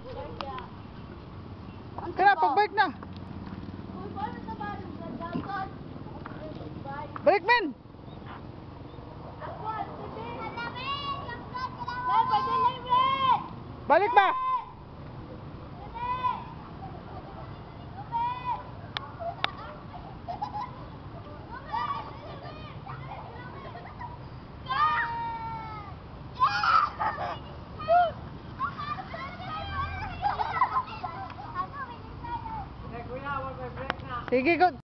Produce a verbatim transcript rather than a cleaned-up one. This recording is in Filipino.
Kaya, pag-bike na. Balik, men! Balik ba? Sige, go.